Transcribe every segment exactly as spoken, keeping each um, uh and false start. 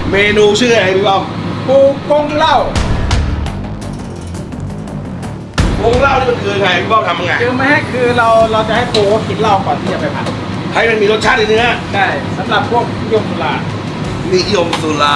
เมนูชื่ออะไรพี่ป้อมปูกงเหล้ากงเหล้านี่มันคือไงพี่ป้อมทำยังไงคือไม่ให้คือเราเราจะให้ปูกินเหล้าก่อนที่จะไปผัดให้มันมีรสชาติในเนื้อใช่สำหรับพวกนิยมสุรานิยมสุรา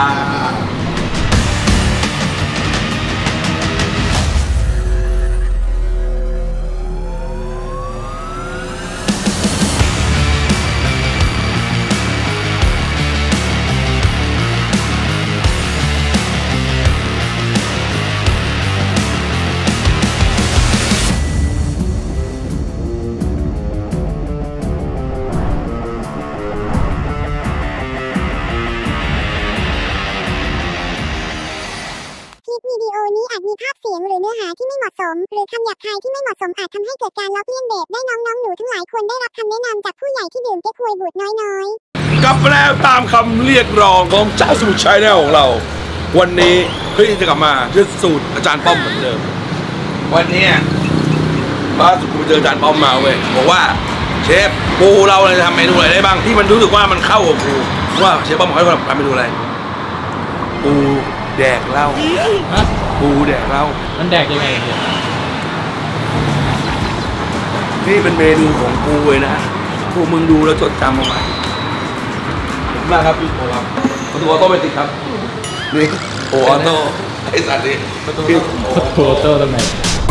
วิดีโอนี้อาจมีภาพเสียงหรือเนื้อหาที่ไม่เหมาะสมหรือคำหยาบคายที่ไม่เหมาะสมอาจทำให้เกิดการล้อเลียนเด็กได้น้องๆหนูทั้งหลายควรได้รับคำแนะนำจากผู้ใหญ่ที่ดื่มเก๊กฮวยบูดน้อยๆกลับมาแล้วตามคำเรียกร้องของเจ้าสมุทรชัยแนลของเราวันนี้เพื่อจะกลับมายึดสูตรอาจารย์ป้อมเหมือนเดิมวันนี้ล่าสุดกูไปเจออาจารย์ป้อมมาเว้ยบอกว่าเชฟปูเราจะทำเมนูอะไรได้บ้างที่มันรู้สึกว่ามันเข้ากับปูว่าเชฟป้อมบอกให้เราทำเมนูอะไรปูแดกเหล้าปูแดกเหล้ามันแดกยังไงนี่เป็นเมนูของปูเลยนะพวกมึงดูแล้วจดจำเอาไว้มาครับพี่โอครับประตูออโต้ไม่ติดครับนี่โอออโต้ไอ้สัตว์นี่ประตูออโต้ตรงไหน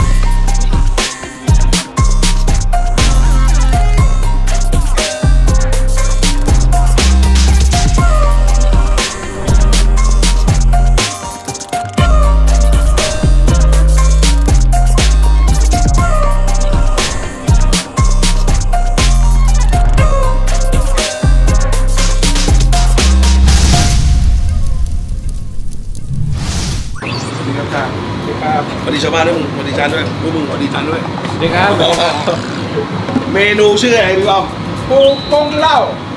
สวัสดีชาวบ้านด้วยมึงสวัสดีจานด้วยพวกมึงสวัสดีจานด้วยสวัสดีครับเมนูชื่ออะไรพี่ป้อมปูกงเหล้า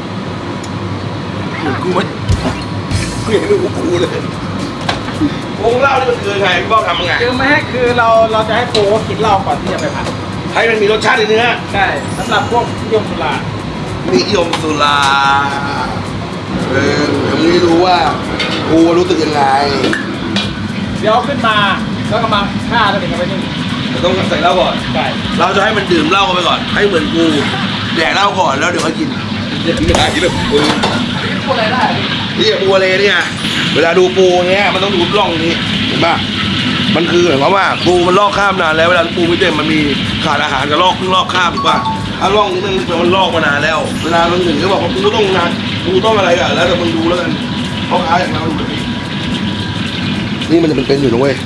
กูไม่กูยังไม่รู้กูเลยกงเหล้านี่มันคือไงพี่ป้อมทำยังไงคือไม่ให้คือเราเราจะให้ปูกินเหล้าก่อนที่จะไปผัดให้มันมีรสชาติในเนื้อใช่สำหรับพวกนิยมสุรานิยมสุราเออยังไม่รู้ว่ากูรู้สึกยังไงเดี๋ยวขึ้นมาแล้วก็มาฆ่าแล้วถึงจะไปนึ่งต้องใส่เหล้าก่อนใช่เราจะให้มันดื่มเหล้ากันไปก่อนให้เหมือนกูแดกเหล้าก่อนแล้วเดี๋ยวเขากินไม่ได้กินแบบปูปูอะไรได้นี่ปูอะไรเนี่ยเวลาดูปูเนี่ยมันต้องดูร่องนี้เห็นป่ะมันคือเหมือนกับว่าปูมันลอกข้ามนานแล้วเวลาปูไม่เต็มมันมีขาดอาหารกับลอกเพิ่งลอกข้ามถูกป่ะถ้าร่องนี้มันมันลอกมานานแล้วเวลามันถึงก็บอกว่าปูต้องนานปูต้องอะไรกันแล้วแต่มึงดูแล้วกันเขาขายอย่างเราดูแบบนี้นี่มันจะเป็นเป็นอยู่นะเว้ย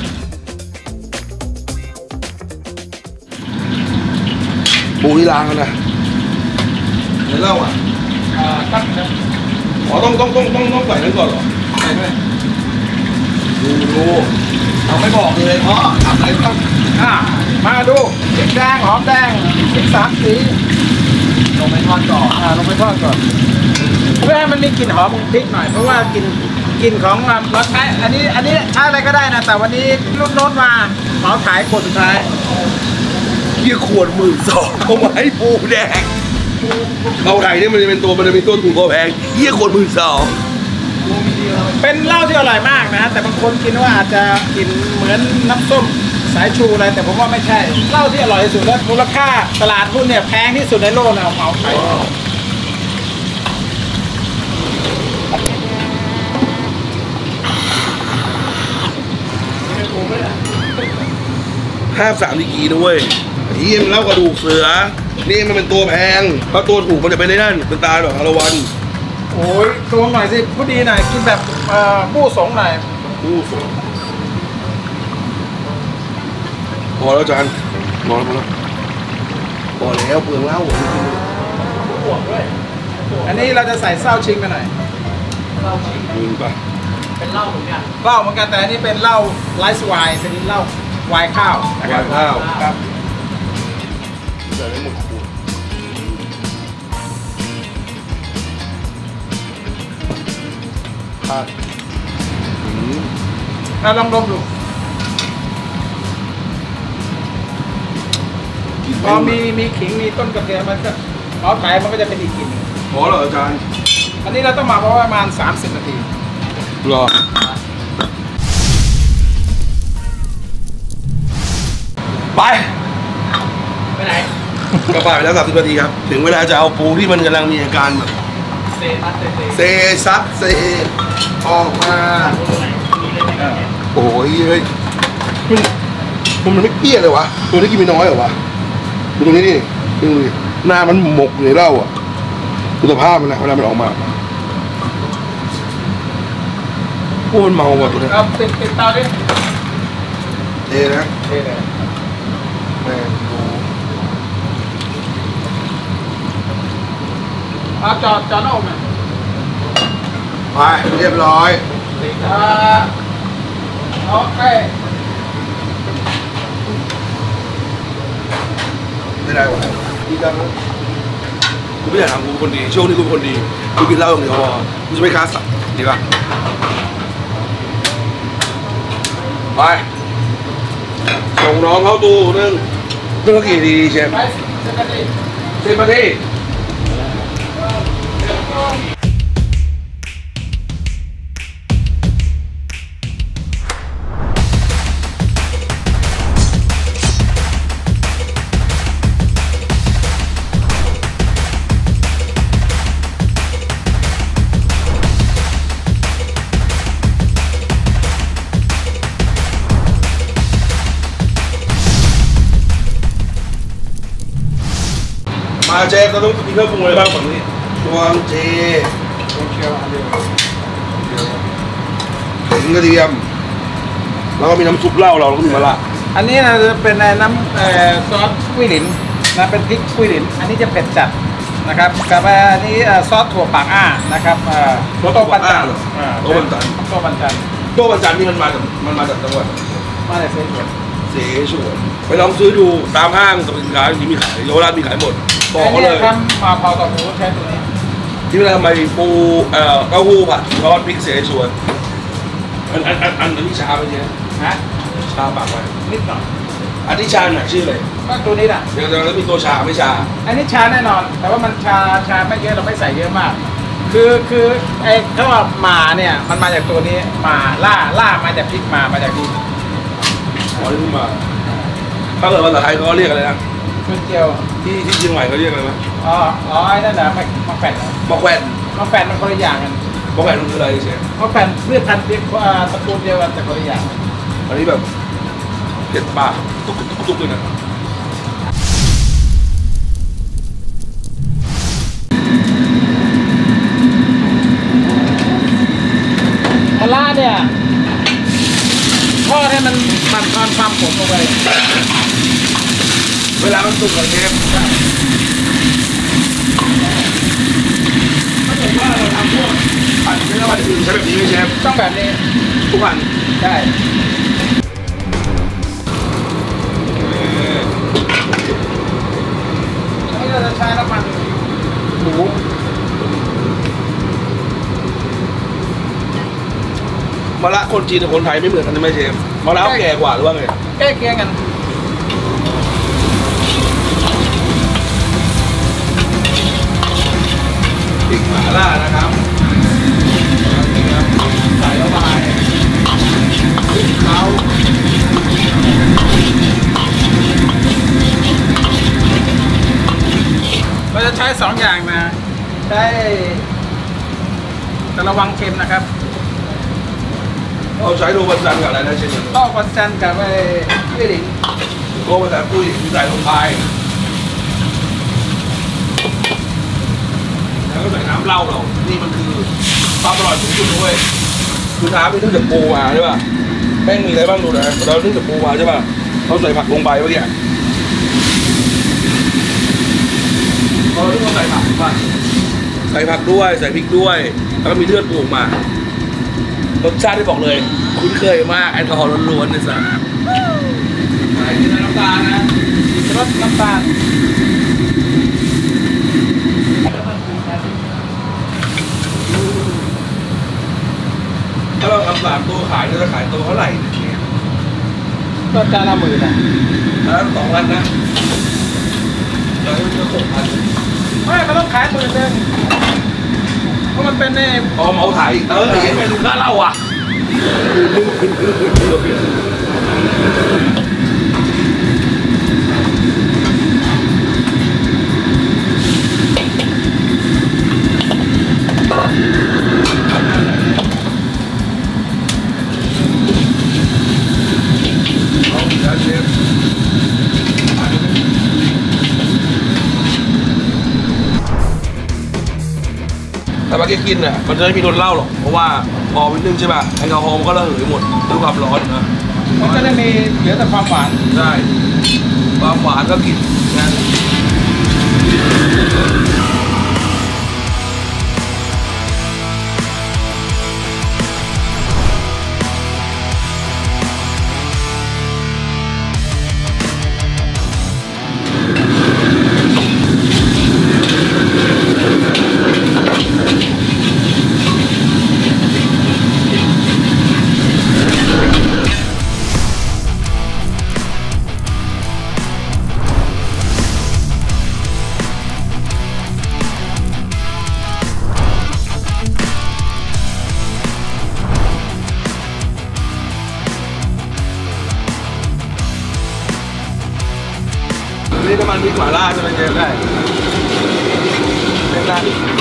ปูที่ล้างกันนะเดี๋ยวเล่าอ่ะอ่าตั้งนะอ๋อต้องต้องต้องต้องต้องใส่นั่นก่อนเหรอใส่ด้วยดูดูเราไม่บอกเลยเพราะทำอะไรต้องอ่ามาดูพริกแดงหอมแดงพริกสามสีลงไปทอดก่อนอ่าลงไปทอดก่อนเพื่อให้มันมีกลิ่นหอมของพริกหน่อยเพราะว่ากลิ่นกลิ่นของเราใช้อันนี้อันนี้ใช้อะไรก็ได้นะแต่วันนี้รุ่นโน้นมาเหมาขายขวดสุดท้ายยี่ขวดหมื่นสองเอาไว้ปูแดงเอาไทยเนี่ยมันจะเป็นตัวมันจะเป็นต้นถูกตัวแพงยี่ขวดหมื่นสองเป็นเหล้าที่อร่อยมากนะแต่บางคนกินว่าอาจจะกินเหมือนน้ำส้มสายชูอะไรแต่ผมว่าไม่ใช่เหล้าที่อร่อยที่สุดและมูลค่าตลาดหุ้นเนี่ยแพงที่สุดในโลกนะเอาเหมาขายห้าสามดีกีนะเว้ยที่มันเล่ากระดูกเสือนี่มันเป็นตัวแพงเพราะตัวถูกมันจะเป็นในนั่นเป็นตาแบบฮาโลวันโอ้ยตัวหน่อยสิผู้ดีหน่อยกินแบบผู้สงหน่อยผู้สงพอแล้วจานพอแล้วพอแล้วพอแล้วเปลืองเหล้าอันนี้เราจะใส่เส้าชิงกันหน่อยเหล้าชิงมึงปะเป็นเหล้าเหมือนกันเหล้าเหมือนกันแต่อันนี้เป็นเหล้าไลซ์ไวน์เป็นเหล้าวายข้าววายข้าวครับใส่ได้หมดขวดครับเราลองดมดูพอมีมีขิงมีต้นกระเทียมมันก็พอขายมันก็จะเป็นอีกกลิ่นพอเหรออาจารย์อันนี้เราต้องหมักไว้ประมาณสามสิบนาทีรอไปไปไหนก็ไปไปแล้วสามสิบนาทีครับถึงเวลาจะเอาปูที่มันกำลังมีอาการแบบเซซัดเซออกมาโอ้ยเฮ้ยมันมันไม่เปี้ยเลยวะตัวนี้กินไม่น้อยเหรอวะดูตรงนี้นี่ดูดิหน้ามันหมกอยู่ในเหล้าอ่ะดูสภาพมันนะเวลามันออกมาพวกมันเมาว่ะตัวนี้เอาติดติดเตาดิเทนะเทเลยแม่งดูเอาจอดจอดหน้าอกหน่อยไปเรียบร้อยติดอ่าโอเคไม่ได้วะดีจังนะกูไม่อยากทำกูเป็นคนดีช่วงนี้กูเป็นคนดีกูกินเหล้าอย่างเดียวพอกูจะไม่ค้าสัตว์ดีป่ะไปส่งน้องเข้าตู้นึงเรื่องกี่ดีเชฟไปสิบนาทีสิบนาทีมาเชฟเราต้องมีเครื่องปรุงอะไรบ้างฝั่งนี้ชวงเจต้องเชียวอันเดียวขิงกระเทียมแล้วก็มีน้ำซุปเหล้าเราแล้วก็มีมะระอันนี้นะจะเป็นน้ำเอ่อซอสกุ้ยหลินนะเป็นพริกกุ้ยหลินอันนี้จะเผ็ดจัดนะครับกับอันนี้เอ่อซอสถั่วปากอ้านะครับเอ่อโต๊ะบันจันอ่าโต๊ะบันจันโต๊ะบันจันโต๊ะบันจันนี่มันมาจากมันมาจากจังหวัดมาจากเซนต์เสฉวนไปลองซื้อดูตามห้างสรรพสินค้าที่มีขายเยาวราชมีขายหมดบอกเขาเลยทำมาเผาต่อหมูใช้ตัวนี้ที่เวลาทำไมปูเอ่อเต้าหู้ผัดซอสพริกเสฉวนอันอันอันอันอันนี้ชาไปเนี่ยฮะชาปากไว้นิดหน่อยอันนี้ชาหนักชื่ออะไรก็ตัวนี้แหละเดี๋ยวเดี๋ยวแล้วมีตัวชาไม่ชาอันนี้ชาแน่นอน แต่ว่ามันชาชาไม่เยอะเราไม่ใส่เยอะมาก คือคือไอ้ถ้าว่าหมาเนี่ยมันมาจากตัวนี้หมาล่าล่ามาจากพริกหมามาจากพริกอ๋อนี่เพิ่งมาถ้าเกิดภาษาไทยเขาเรียกอะไรนะคือเจียวที่ที่เชียงใหม่เขาเรียกอะไรนะอ๋ออ๋อไอ้นั่นนะมะมะแขวนเหรอมะแขวนมะแขวนมันคนละอย่างกันมะแขวนมันคืออะไรเชฟมะแขวนพืชพันธุ์เดียวอ่าตระกูลเดียวกันแต่คนละอย่างอันนี้แบบเด็ดปากตุ๊กตุ๊กตุ๊กเลยนะมะระเนี่ยทอดให้มันมันทอนความขมลงไปเวลามันสุกกับเชฟถ้าเกิดว่าเราทำพวกผัดเนื้อผัดอื่นใช้แบบนี้ไหมเชฟต้องแบบนี้ทุกอันได้อันนี้เราจะใช้น้ำมันหมูมะระคนจีนกับคนไทยไม่เหมือนกันใช่ไหมเชฟมะระแก่กว่าหรือว่าไงใกล้เคียงกันพริกหม่าล่านะครับใส่เข้าไปพริกเขาเราจะใช้สองอย่างนะใช้แต่ระวังเค็มนะครับเราใช้โรบันจันกับอะไรนะเชฟต้องวันจันทร์กับไอ้ยี่หลิงโรบันจันปุ้ยใส่ลงไปแล้วก็ใส่น้ำเหล้าเรานี่มันคือความอร่อยสูงสุดด้วยคือน้ำนี่นึ่งจากปูมาใช่ป่ะแป้งมีอะไรบ้างดูนะเรานึ่งจากปูมาใช่ป่ะเราใส่ผักลงไปเมื่อกี้พอเราต้องใส่ผักป่ะใส่ผักด้วยใส่พริกด้วยแล้วก็มีเลือดปูออกมารสชาติที่บอกเลยคุ้นเคยมากแอลกอฮอล์ล้วนๆเลยสัสใส่น้ำตาลนะรสน้ำตาลถ้าเราทำสามตัวขายเราจะขายตัวเท่าไหร่เนี่ยก็จานละหมื่นนะแล้วสองพันนะเราจะหกพันไม่มันต้องขายหมื่นหนึ่งเพราะมันเป็นในอ๋อเมาไทยเออเห็นเมนูข้าเล่าอ่ะแต่เมื่อกี้กินเนี่ยมันจะไม่มีรสเหล้าหรอกเพราะว่าพอวินึงใช่ป่ะแอลกอฮอล์มันก็ระเหยหมดด้วยความร้อนนะมันจะได้มีเหลือแต่ความหวานใช่ความหวานก็กินนะนี่น้ำมันพริกหม่าล่าใช่ไหมเจ๊ได้เป็นได้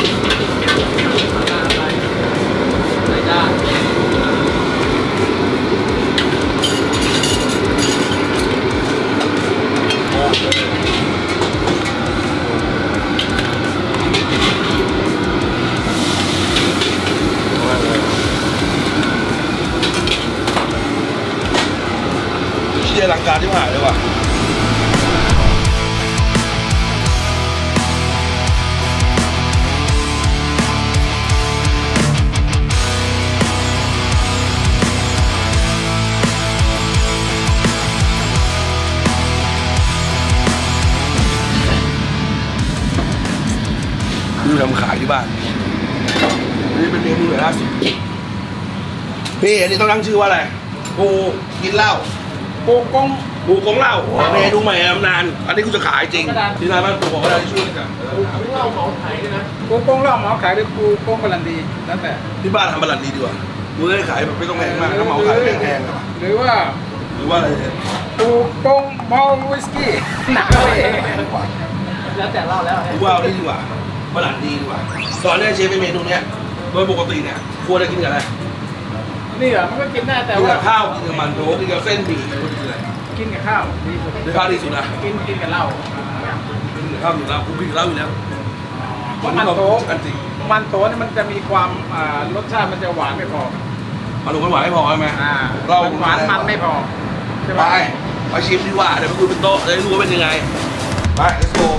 เชี่ยหลังการที่ผ่านเลยว่ะดูทำขายที่บ้านนี่เป็นเมนูล่าสุดพี่อันนี้ต้องตั้งชื่อว่าอะไรปูกินเหล้าปูกงปูกงเหล้าเมนูใหม่ตำนานอันนี้กูจะขายจริงที่ร้านบ้านปูบอกว่าได้ช่วยกันปูกงเหล้าเหมาขายด้วยนะปูกงเหล้าเหมาขายด้วยปูกงบาลันดีแล้วแต่ที่บ้านทำบาลันดีดีกว่ากูได้ขายแบบไม่ต้องแพงมากถ้าเหมาขายแพงๆหรือว่าหรือว่าอะไรเนี่ยปูกงเมาวิสกี้หนักเลยแล้วแต่เล่าแล้วกูว่าเอานี่ดีกว่าบาลันดีดีกว่าตอนนี้เชฟเป็นเมนูเนี้ยโดยปกติเนี่ยควรจะกินกับอะไรนี่เหรอมันก็กินได้แต่กินว่ากับข้าวกินกับมันโถกินกับเส้นหมี่กินอะไรกินกับข้าวดีสุดได้ข้าวดีสุดนะกินกินกับเหล้ากินกับข้าวอยู่แล้วกูกินกับเหล้าอยู่แล้วเพราะมันโถกันจริงมันโถนี่มันจะมีความอ่ารสชาติมันจะหวานไม่พอมาดูกันหวานไม่พอใช่ไหมอ่าเราหวานมันไม่พอใช่ไปไหมไปชิมดีกว่าเดี๋ยวไปคุยบนโต๊ะจะได้รู้ว่าเป็นยังไงไป let's go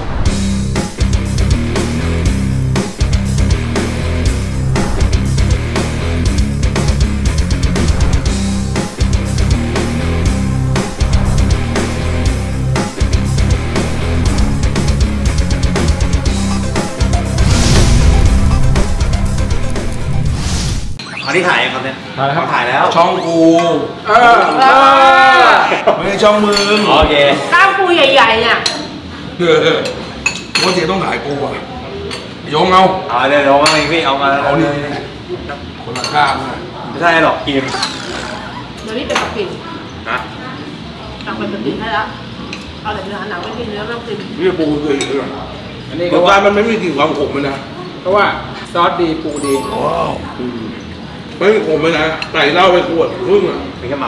อันนี้ถ่ายยังครับเนี่ยเขาถ่ายแล้วช่องกูเออเออไม่ใช่ช่องมึงโอเคกล้ามปูใหญ่ๆเนี่ยเออว่าเจ๊ต้องขายกูอ่ะยงเอาเอาเดี๋ยวเอามาพี่เอามาเอาดิคนละข้างนะไม่ใช่หรอกกิมเดี๋ยวนี้เป็นปักกิ่งนะตักเป็นปักกิ่งให้แล้วเอาแต่เนื้อหนังไม่กินเนื้อไม่ต้องกินนี่ปูเคยเอออันนี้รก็สว่าชาติมันไม่มีกลิ่นความขมเลยนะเพราะว่าซอสดีปูดีว้าวไม่มีขมเลยนะใส่เหล้าไปขวดครึ่งอ่ะเป็นแค่เมา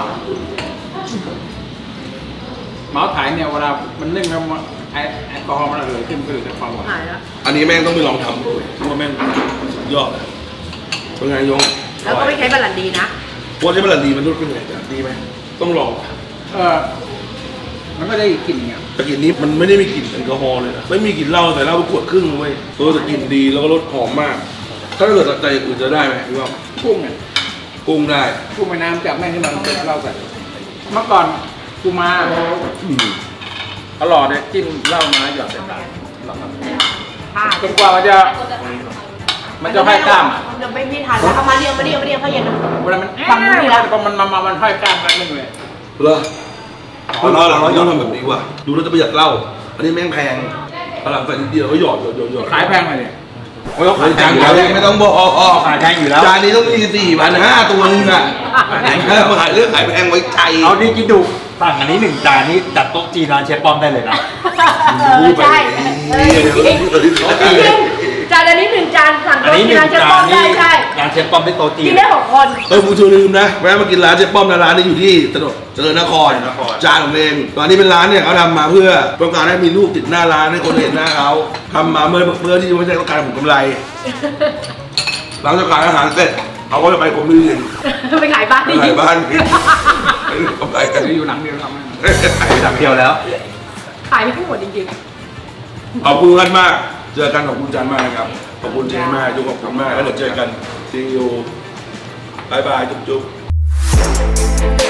เมาส์ถ่ายเนี่ยเวลามันนึ่งแล้วไอแอลกอฮอล์มันระเหยขึ้นก็เหลือแต่ความหวานหายแล้วอันนี้แม่งต้องไปลองทำดูว่าแม่งยอดเลยเป็นไงยงแล้วก็ไม่ใช้บาลันดีนะว่าใช้บาลันดีมันรู้เป็นไงแต่ดีไหมต้องลองเออมันก็ได้กลิ่นเนี่ยแต่กลิ่นนี้มันไม่ได้มีกลิ่นแอลกอฮอล์เลยนะไม่มีกลิ่นเหล้าแต่เหล้าไปขวดครึ่งเว้ยตัวแต่กลิ่นดีแล้วก็รสหอมมาก ถ้าเกิดตัดใจอย่างอื่นจะได้ไหมพี่ว่ากุ้งเนี่ยกุ้งได้กุ้งแม่น้ำจับแม่งขึ้นมาเป็นเหล้าใส่เมื่อก่อนกูมาอืมตลอดเนี่ยจิ้มเหล้ามาหยอดใส่ปากผ่าจนกว่ามันจะมันจะห้อยกล้ามอะมันจะไม่มีทานแล้วเอามาเรียงมาเรียงมาเรียงเขาเย็นนะเวลามันตั้งนี่แล้วพอมันมามามันห้อยกล้ามกันนึงเลยเหรอเพราะเราเราต้องทำแบบนี้ว่ะดูแล้วจะประหยัดเหล้าอันนี้แม่งแพงตลาดใส่นิดเดียวก็หยอดหยอดหยอดหยอดขายแพงเลยเนี่ยเไม่ต้องขายแพจาง นอยู่แล้วไม่ต้องบอกขายแพงอยู่แล้วจานนี้ต้องมีสี่พันห้าตัวนึงอ่ะมาขายเรื่องขายแพงไว้ใจเอาดิคิดดูสั่งอันนี้หนึ่งจานนี้จัดโต๊ะจีนร้านเชฟป้อมได้เลยนะเออใช่เออจริงจริงจานอันนี้หนึ่งจานสั่งอันโต๊ะนี้หกินนึ่ร้าง นเชฟจาป้อน มนี้ได้ใช่ร้านเชฟป้อมได้โต๊ะจีกินนได้หกคนเออคุณชูลืมนะแวะมากินร้านเจ๊ป้อมนะร้านนี้อยู่ที่ถนนเจริญนครนครจานของเองตอนนี้เป็นร้านเนี่ยเขาทำมาเพื่อต้องการให้มีรูปติดหน้าร้านให้คนเห็นหน้าเขาทำมาเมื่อเพื่อที่ไม่ใช่ต้องการผลกำไร หลังจากขายอาหารเสร็จเขาก็จะไปกรมที่ดินไปขายบ้านไปขายบ้านกำไรกันอยู่หลังเดียวทำไปดับเดียวแล้วขายไม่ทั้งหมดจริงขอบคุณกันมาก เจอกันขอบคุณจันมากนะครับขอบคุณเจมากจุ๊บขอบคุณมากแล้วเดี๋ยวเจอกันซีอูบายบายจุ๊บจุ๊บ